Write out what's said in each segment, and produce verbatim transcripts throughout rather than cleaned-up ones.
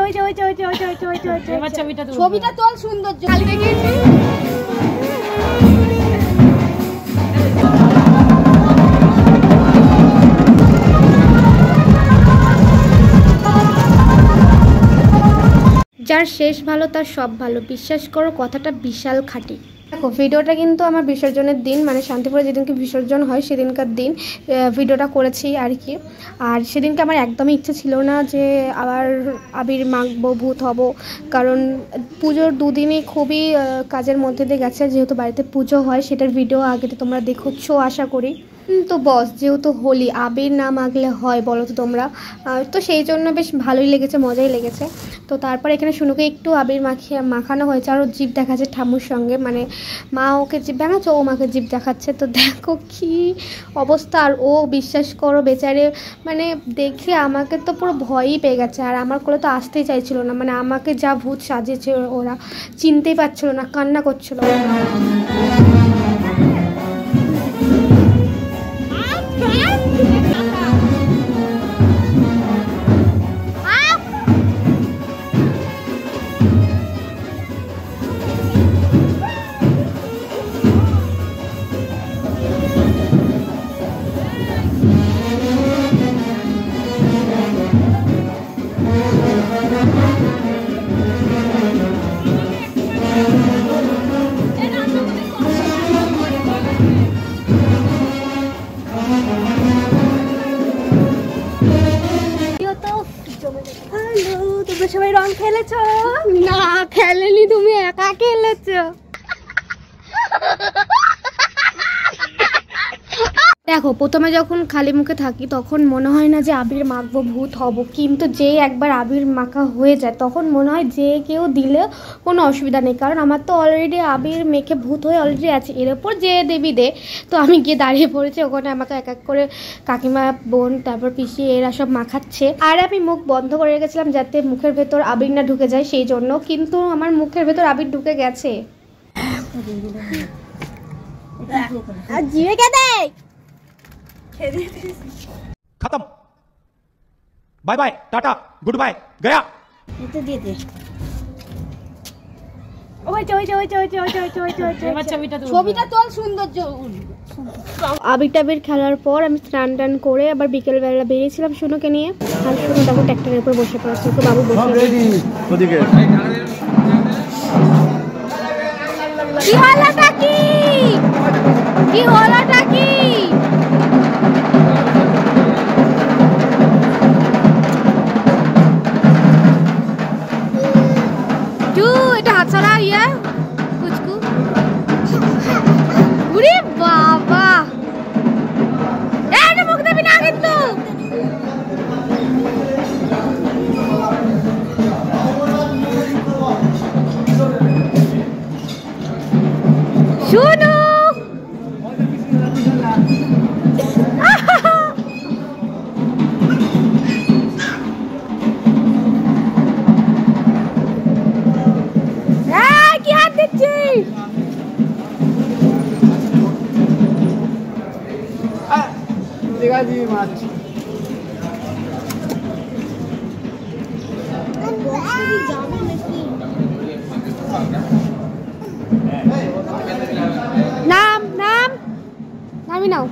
ছবিটা তোল সুন্দর কালকে গিয়েছি। যার শেষ ভালো তার সব ভালো, বিশ্বাস করো কথাটা বিশাল খাঁটি। দেখো ভিডিওটা কিন্তু আমার বিসর্জনের দিন, মানে শান্তিপুরে যেদিনকে বিসর্জন হয় সেদিনকার দিন ভিডিওটা করেছি আর কি। আর সেদিনকে আমার একদমই ইচ্ছে ছিল না যে আবার আবির মাখবো, ভূত হব, কারণ পুজোর দুদিনই খুবই কাজের মধ্যে দিয়ে গেছে। যেহেতু বাড়িতে পুজো হয় সেটার ভিডিও আগে তো তোমরা দেখছো আশা করি। তো বস যেহেতু হোলি, আবির না মাখলে হয় বলো তো তোমরা, তো সেই জন্য বেশ ভালোই লেগেছে, মজাই লেগেছে। তো তারপর এখানে শুনুকে একটু আবির মাখিয়ে মাখানো হয়েছে, আর ও জিভ দেখাচ্ছে ঠাম্মুর সঙ্গে, মানে মা ওকে জিভ দেখাচ্ছে, ও মাকে জিভ দেখাচ্ছে। তো দেখো কি অবস্থা, আর ও বিশ্বাস করো বেচারে মানে দেখে আমাকে তো পুরো ভয়ই পেয়ে গেছে, আর আমার কোলে তো আসতেই চাইছিল না, মানে আমাকে যা ভূত সাজিয়েছে ওরা চিনতেই পারছিল না, কান্না করছিল। সবাই রং খেলেছো? না খেলেনি, তুমি একা খেলেছো। দেখো প্রথমে যখন খালি মুখে থাকি তখন মনে হয় না যে আবির মাখবো, ভূত হব, কিন্তু যে একবার আবির মাখা হয়ে যায় তখন মনে হয় যে কেউ দিলে কোনো অসুবিধা নেই, কারণ আমার তো অলরেডি আবির মেখে ভূত হয়ে অলরেডি আছে, এর ওপর যে দেবী দে। তো আমি গিয়ে দাঁড়িয়ে পড়েছি ওখানে, আমাকে এক এক করে কাকিমা, বোন, তারপর পিসি এরা সব মাখাচ্ছে, আর আমি মুখ বন্ধ করে রেখেছিলাম যাতে মুখের ভেতর আবির না ঢুকে যায় সেই জন্য, কিন্তু আমার মুখের ভেতর আবির ঢুকে গেছে। खत्म, bye bye, tata, goodbye, गया। এটা দিয়ে দে। ছবিটা তোল সুন্দর। আবির টাবির খেলার পর আমি স্নান টান করে আবার বিকেলবেলা বেরিয়েছিলাম শুনুকে নিয়ে, আর শুনু তখন ট্র্যাক্টরের উপর বসে পড়েছে, তো বাবু বসে কি হলোটা কি কি হলোটা কি টু এটা হাত ছাড়া ইয়া কুচকু। ওরে বাবা, এটা মুখ দেবি না কিন্তু। শুনো কি হাত দিচ্ছিস? নাম নাম নামি নাও,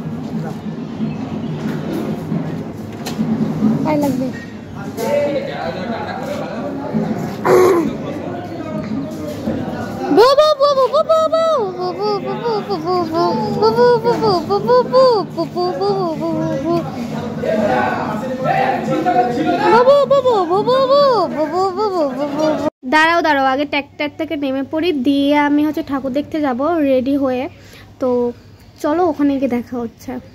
ভাই লাগবে। দাঁড়াও দাঁড়াও আগে ট্র্যাক্টর থেকে নেমে পড়ি, দিয়ে আমি হচ্ছে ঠাকুর দেখতে যাব রেডি হয়ে, তো চলো ওখানে গিয়ে দেখা হচ্ছে।